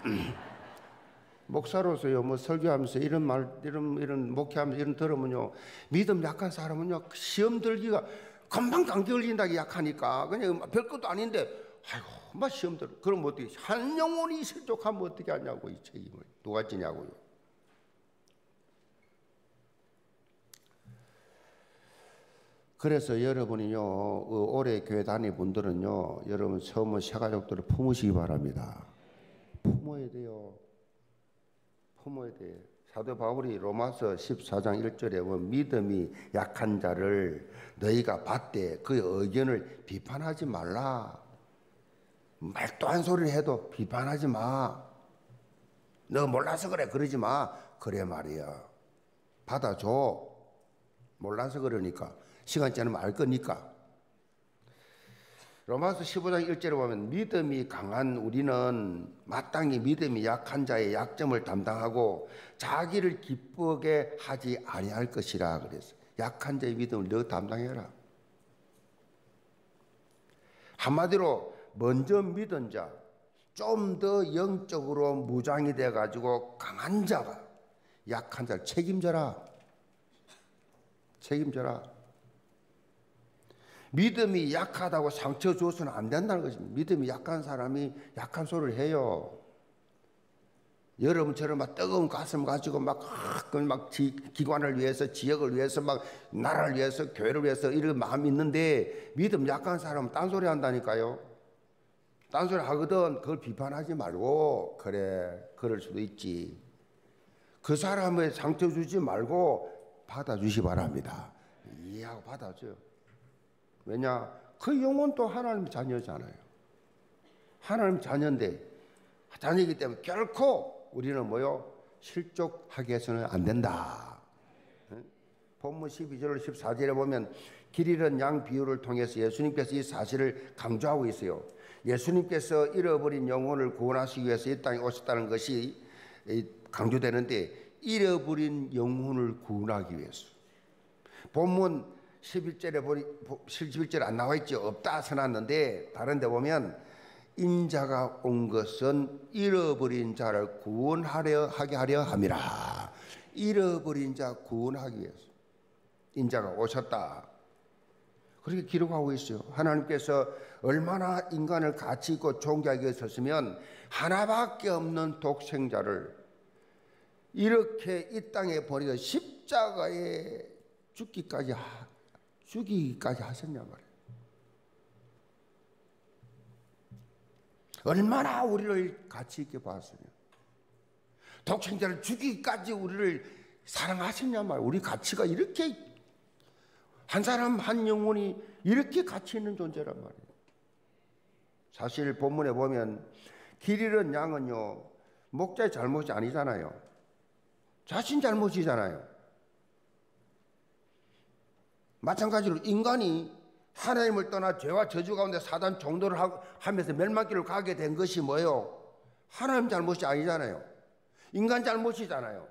목사로서요, 뭐 설교하면서 이런 말, 이런 이런 목회하면서 이런 들으면요, 믿음 약한 사람은요 시험 들기가 금방 감기 걸린다기 약하니까 그냥 별것도 아닌데 아이고 막 시험 들어. 그럼 어떻게 한 영혼이 실족하면 어떻게 하냐고 이 책임을 누가 지냐고요. 그래서 여러분이요 올해 교회 다니는 분들은요 여러분 처음은 새가족들을 품으시기 바랍니다. 품어야 돼요. 품어야 돼. 사도 바울이 로마서 십사 장 일 절에 보면 믿음이 약한 자를 너희가 받되 그의 의견을 비판하지 말라. 말도 안 소리를 해도 비판하지 마. 너 몰라서 그래 그러지 마. 그래 말이야. 받아줘. 몰라서 그러니까. 시간 지나면 알 거니까. 로마서 십오 장 일 절에 보면 믿음이 강한 우리는 마땅히 믿음이 약한 자의 약점을 담당하고 자기를 기쁘게 하지 아니할 것이라 그랬어요. 약한 자의 믿음을 너 담당해라. 한마디로 먼저 믿은 자, 좀 더 영적으로 무장이 돼가지고 강한 자가 약한 자를 책임져라. 책임져라. 믿음이 약하다고 상처 주어서는 안 된다는 것입니다. 믿음이 약한 사람이 약한 소리를 해요. 여러분처럼 막 뜨거운 가슴 가지고 막, 막 지, 기관을 위해서, 지역을 위해서, 막 나라를 위해서, 교회를 위해서 이런 마음이 있는데 믿음 약한 사람은 딴소리 한다니까요. 딴소리 하거든. 그걸 비판하지 말고 그래, 그럴 수도 있지. 그 사람의 상처 주지 말고 받아주시 바랍니다. 이해하고 받아줘요. 왜냐? 그 영혼도 하나님 자녀잖아요. 하나님 자녀인데 자녀이기 때문에 결코 우리는 뭐요? 실족하게 해서는 안 된다. 본문 십이 절 십사 절에 보면 길 잃은 양 비유를 통해서 예수님께서 이 사실을 강조하고 있어요. 예수님께서 잃어버린 영혼을 구원하시기 위해서 이 땅에 오셨다는 것이 강조되는데 잃어버린 영혼을 구원하기 위해서. 본문 십일 절에 보니 십일 절 안 나와 있죠. 없다 써놨는데 다른 데 보면 인자가 온 것은 잃어버린 자를 구원하려 하게 하려 함이라. 잃어버린 자 구원하기 위해서 인자가 오셨다. 그렇게 기록하고 있어요. 하나님께서 얼마나 인간을 가치 있고 존귀하게 했었으면 하나밖에 없는 독생자를 이렇게 이 땅에 버리고 십자가에 죽기까지 죽이기까지 하셨냐 말이에요. 얼마나 우리를 가치 있게 봤으면 독생자를 죽이기까지 우리를 사랑하셨냐 말이에요. 우리 가치가 이렇게 한 사람 한 영혼이 이렇게 가치 있는 존재란 말이에요. 사실 본문에 보면 길 잃은 양은요 목자의 잘못이 아니잖아요. 자신 잘못이잖아요. 마찬가지로 인간이 하나님을 떠나 죄와 저주 가운데 사단 종도를 하면서 멸망길을 가게 된 것이 뭐예요? 하나님 잘못이 아니잖아요. 인간 잘못이잖아요.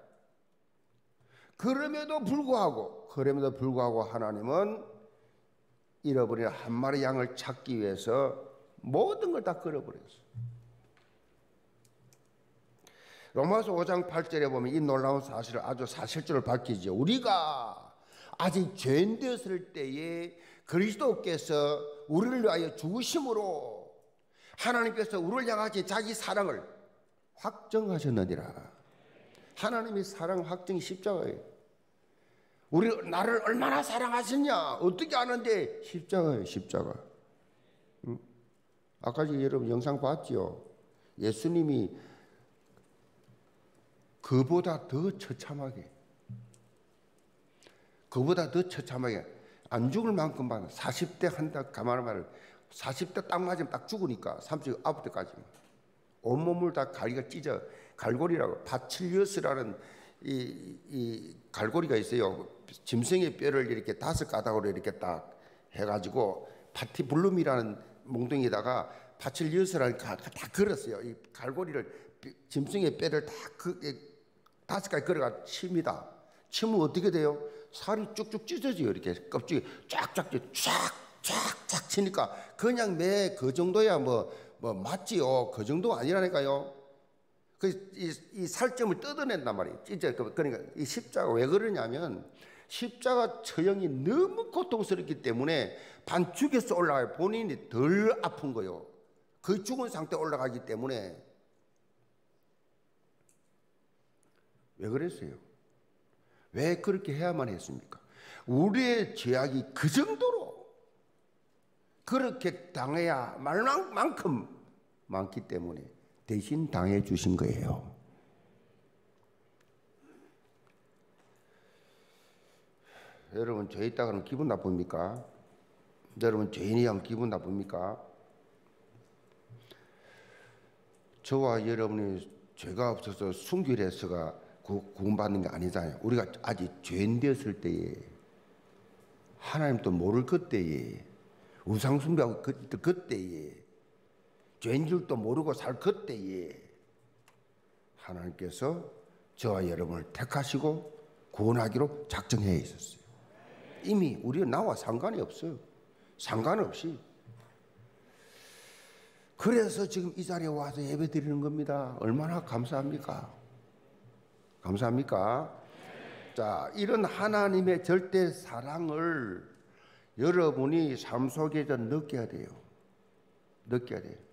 그럼에도 불구하고 그럼에도 불구하고 하나님은 잃어버린 한 마리 양을 찾기 위해서 모든 걸 다 끌어버렸어요. 로마서 오 장 팔 절에 보면 이 놀라운 사실을 아주 사실적으로 밝히죠. 우리가 아직 죄인 되었을 때에 그리스도께서 우리를 위하여 죽으심으로 하나님께서 우리를 향하신 자기 사랑을 확정하셨느니라. 하나님의 사랑 확정이 십자가예요. 우리 나를 얼마나 사랑하셨냐 어떻게 아는데 십자가예요. 십자가. 응? 아까 여러분 영상 봤죠. 예수님이 그보다 더 처참하게 그보다 더 처참하게 안 죽을 만큼만 사십 대 한다 가만히 말을 사십 대 딱 맞으면 딱 죽으니까 삼십구 대까지 온몸을 다 갈기가 찢어 갈고리라고 파칠리어스라는 이, 이 갈고리가 있어요. 짐승의 뼈를 이렇게 다섯 가닥으로 이렇게 딱 해가지고 파티블룸이라는 몽둥이에다가 파칠리어스라는 다 걸었어요. 이 갈고리를 짐승의 뼈를 다 그, 다섯 가지 걸어가 칩니다. 치면 어떻게 돼요? 살이 쭉쭉 찢어져요. 이렇게 껍질이 쫙쫙 쫙쫙쫙 치니까 그냥 매 그 정도야 뭐, 뭐 맞지요. 그 정도 아니라니까요. 그 이, 이 살점을 뜯어낸단 말이에요. 찢어. 그러니까 이 십자가 왜 그러냐면 십자가 처형이 너무 고통스럽기 때문에 반죽에서 올라가요. 본인이 덜 아픈 거요. 그 죽은 상태 올라가기 때문에 왜 그랬어요? 왜 그렇게 해야만 했습니까? 우리의 죄악이 그 정도로 그렇게 당해야 말할 만큼 많기 때문에 대신 당해 주신 거예요. 여러분 죄 있다 그러면 기분 나쁩니까? 여러분 죄인이 하면 기분 나쁩니까? 저와 여러분이 죄가 없어서 순결해서가 구원받는 게 아니잖아요. 우리가 아직 죄인 되었을 때에 하나님도 모를 그때에 우상 숭배하고 그, 그때에 죄인 줄도 모르고 살 그때에 하나님께서 저와 여러분을 택하시고 구원하기로 작정해 있었어요. 이미 우리가 나와 상관이 없어요. 상관없이. 그래서 지금 이 자리에 와서 예배 드리는 겁니다. 얼마나 감사합니까? 감사합니까? 자, 이런 하나님의 절대 사랑을 여러분이 삶 속에 좀 느껴야 돼요. 느껴야 돼요.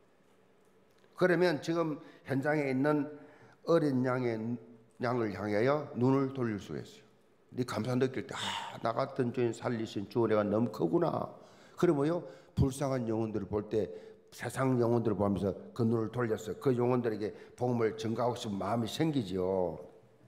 그러면 지금 현장에 있는 어린 양의 양을 향하여 눈을 돌릴 수가 있어요. 네 감사 느낄 때, 아, 나 같은 죄인 살리신 주 은혜가 너무 크구나. 그러면요, 불쌍한 영혼들을 볼 때 세상 영혼들을 보면서 그 눈을 돌려서 그 영혼들에게 복음을 전가하고 싶은 마음이 생기지요.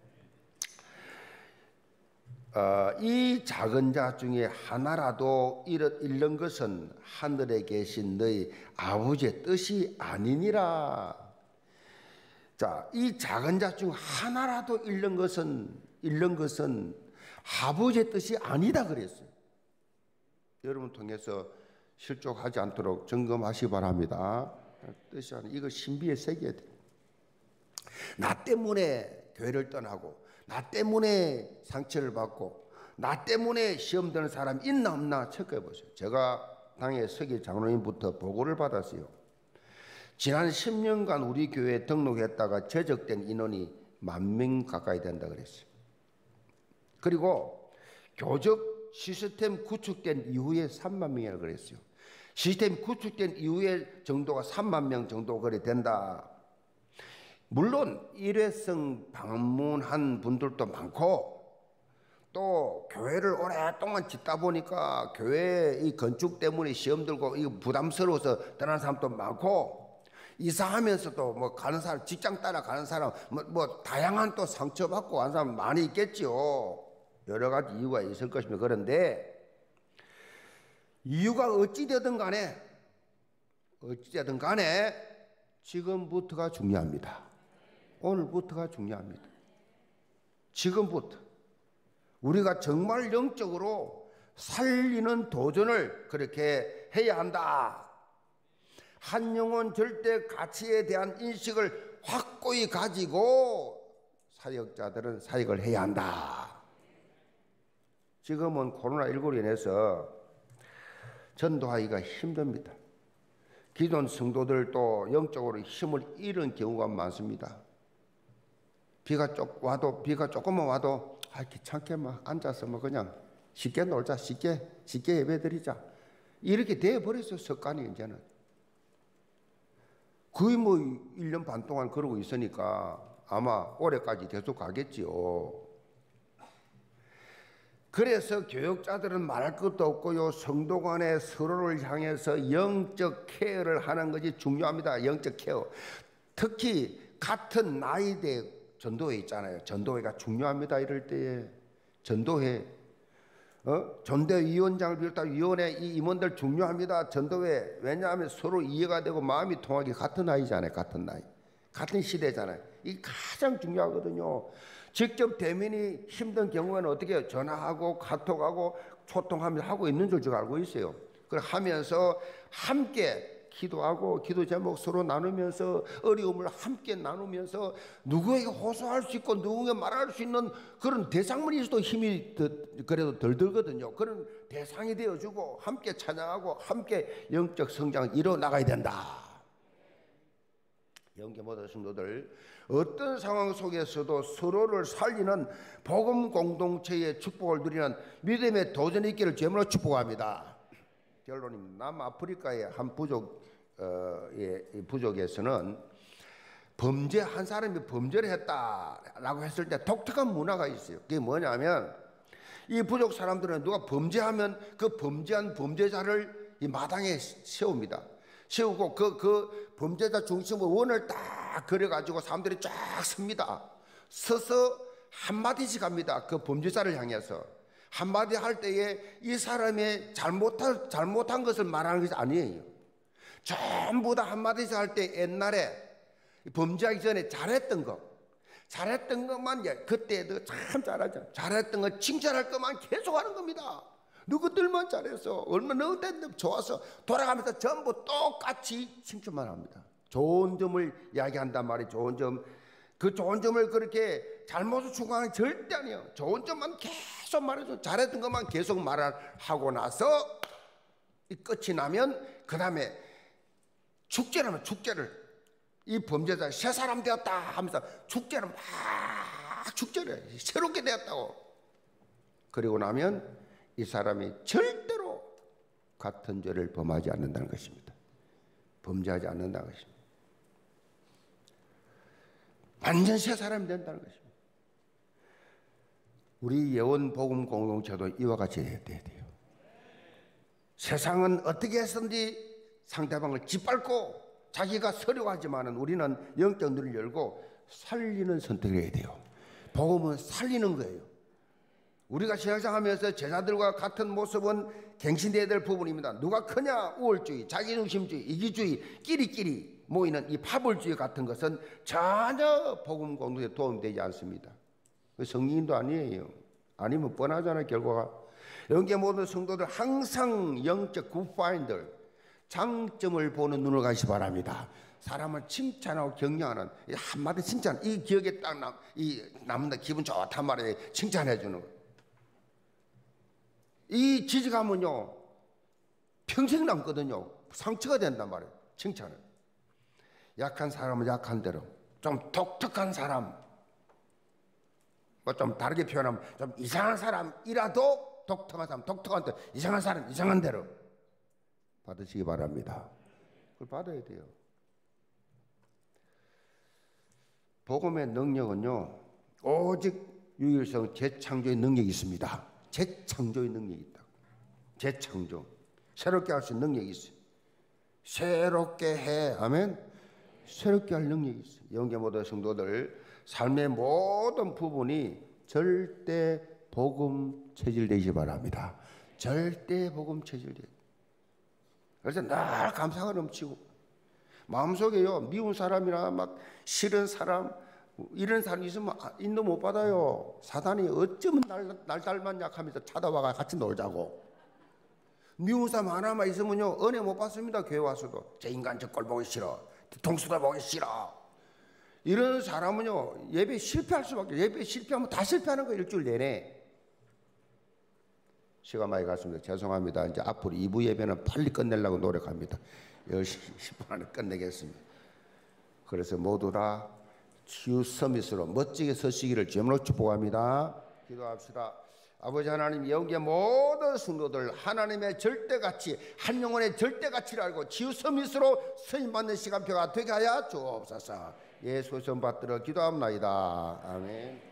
어, 이 작은 자 중에 하나라도 잃는 것은 하늘에 계신 너희 아버지의 뜻이 아니니라. 자, 이 작은 자 중 하나라도 잃는 것은 잃는 것은 아버지의 뜻이 아니다 그랬어요. 여러분 통해서 실족하지 않도록 점검하시 바랍니다. 뜻이 아니 이거 신비에 새겨야 돼. 나 때문에 교회를 떠나고 나 때문에 상처를 받고 나 때문에 시험 드는 사람이 있나 없나 체크해 보세요. 제가 당의 서기 장로님부터 보고를 받았어요. 지난 십 년간 우리 교회에 등록했다가 제적된 인원이 만 명 가까이 된다 그랬어요. 그리고 교적 시스템 구축된 이후에 삼만 명이라 그랬어요. 시스템 구축된 이후에 정도가 삼만 명 정도 그래 된다. 물론 일회성 방문한 분들도 많고 또 교회를 오랫동안 짓다 보니까 교회 이 건축 때문에 시험 들고 이거 부담스러워서 떠나는 사람도 많고 이사하면서도 뭐 가는 사람 직장 따라 가는 사람 뭐, 뭐 다양한 또 상처받고 가는 사람 많이 있겠지요. 여러 가지 이유가 있을 것입니다. 그런데 이유가 어찌되든 간에 어찌되든 간에 지금부터가 중요합니다. 오늘부터가 중요합니다. 지금부터 우리가 정말 영적으로 살리는 도전을 그렇게 해야 한다. 한 영혼 절대 가치에 대한 인식을 확고히 가지고 사역자들은 사역을 해야 한다. 지금은 코로나십구로 인해서 전도하기가 힘듭니다. 기존 성도들도 영적으로 힘을 잃은 경우가 많습니다. 비가 쪽 와도 비가 조금만 와도 아 귀찮게 막 앉아서 뭐 그냥 쉽게 놀자, 쉽게 쉽게 예배드리자 이렇게 돼 버렸어요. 습관이 이제는 거의 뭐 일 년 반 동안 그러고 있으니까 아마 올해까지 계속 가겠지요. 그래서 교역자들은 말할 것도 없고요. 성도 간에 서로를 향해서 영적 케어를 하는 것이 중요합니다. 영적 케어. 특히 같은 나이대 전도회 있잖아요. 전도회가 중요합니다. 이럴 때에 전도회, 어? 전도위원장을 비롯한 위원회 이 임원들 중요합니다. 전도회. 왜냐하면 서로 이해가 되고 마음이 통하기 같은 나이잖아요. 같은 나이. 같은 시대잖아요. 이게 가장 중요하거든요. 직접 대면이 힘든 경우에는 어떻게 전화하고 카톡하고 소통하면서 하고 있는 줄 제가 알고 있어요. 그걸 하면서 함께 기도하고 기도 제목 서로 나누면서 어려움을 함께 나누면서 누구에게 호소할 수 있고 누구에게 말할 수 있는 그런 대상물이 있어도 힘이 더, 그래도 덜 들거든요. 그런 대상이 되어주고 함께 찬양하고 함께 영적 성장을 이뤄나가야 된다. 영계 모든 성도들 어떤 상황 속에서도 서로를 살리는 복음 공동체의 축복을 누리는 믿음의 도전이 있기를 주님으로 축복합니다. 결론입니다. 남아프리카의 한 부족, 어, 예, 부족에서는 범죄, 한 사람이 범죄를 했다라고 했을 때 독특한 문화가 있어요. 그게 뭐냐면 이 부족 사람들은 누가 범죄하면 그 범죄한 범죄자를 이 마당에 세웁니다. 세우고 그, 그 범죄자 중심으로 원을 딱 그려가지고 사람들이 쫙 섭니다. 서서 한마디씩 합니다. 그 범죄자를 향해서. 한마디 할 때에 이 사람의 잘못한, 잘못한 것을 말하는 것이 아니에요. 전부 다 한마디씩 할 때 옛날에 범죄하기 전에 잘했던 것, 잘했던 것만, 그때도 참 잘하죠. 잘했던 것, 칭찬할 것만 계속 하는 겁니다. 누구들만 잘해서, 얼마나 너희들 좋아서 돌아가면서 전부 똑같이 칭찬만 합니다. 좋은 점을 이야기한단 말이에요. 좋은 점. 그 좋은 점을 그렇게 잘못을 추구하는 게 절대 아니에요. 좋은 점만 계속 말해줘. 잘했던 것만 계속 말하고 나서 끝이 나면 그 다음에 축제라면 축제를 이 범죄자 새 사람 되었다 하면서 축제를 막 축제를 해. 새롭게 되었다고. 그리고 나면 이 사람이 절대로 같은 죄를 범하지 않는다는 것입니다. 범죄하지 않는다는 것입니다. 완전 새 사람이 된다는 것입니다. 우리 예원 복음 공동체도 이와 같이 해야 돼요. 세상은 어떻게 해서든지 상대방을 짓밟고 자기가 서려고 하지만은 우리는 영적 눈을 열고 살리는 선택을 해야 돼요. 복음은 살리는 거예요. 우리가 신앙생활하면서 제자들과 같은 모습은 갱신되어야 될 부분입니다. 누가 크냐? 우월주의, 자기중심주의, 이기주의, 끼리끼리 모이는 이 파벌주의 같은 것은 전혀 복음 공동체에 도움이 되지 않습니다. 성인도 아니에요. 아니면 뻔하잖아요. 결과가. 영계 모든 성도들 항상 영적 굿파인들, 장점을 보는 눈을 가시기 바랍니다. 사람을 칭찬하고 격려하는 한마디 칭찬, 이 기억에 딱 남, 이 남는다, 기분 좋단 말이에요. 칭찬해 주는 거. 이 지지감은요 평생 남거든요. 상처가 된단 말이에요. 칭찬은. 약한 사람은 약한 대로, 좀 독특한 사람, 뭐 좀 다르게 표현하면 좀 이상한 사람이라도 독특한 사람, 독특한 대로, 이상한 사람, 이상한 대로 받으시기 바랍니다. 그걸 받아야 돼요. 복음의 능력은요, 오직 유일성 재창조의 능력이 있습니다. 재창조의 능력이 있다. 재창조, 새롭게 할 수 있는 능력이 있어요. 새롭게 해, 아멘. 새롭게 할 능력이 있어요. 영계 모든 성도들 삶의 모든 부분이 절대 복음 체질되시기 바랍니다. 절대 복음 체질되. 그래서 늘 감사가 넘치고 마음속에요, 미운 사람이나 막 싫은 사람, 이런 사람 있으면 인도 못 받아요. 사단이 어쩌면 날, 날 닮았냐 하면서 찾아와가 같이 놀자고. 미운 사람 하나만 있으면요, 은혜 못 받습니다. 교회 와서도. 저 인간 저 꼴 보기 싫어, 뒤통수도 보기 싫어. 이런 사람은요, 예배 실패할 수밖에. 예배 실패하면 다 실패하는 거예요, 일주일 내내. 시간 많이 갔습니다. 죄송합니다. 이제 앞으로 이 부 예배는 빨리 끝내려고 노력합니다. 열 시 십 분 안에 끝내겠습니다. 그래서 모두 다 치유 서밋으로 멋지게 서시기를 주님으로 축복합니다. 기도합시다. 아버지 하나님, 영계 모든 성도들 하나님의 절대가치, 한 영혼의 절대가치를 알고 치유 서밋으로 서임받는 시간표가 되게 하여 주옵소서. 예수의 손 받들어 기도합나이다. 아멘.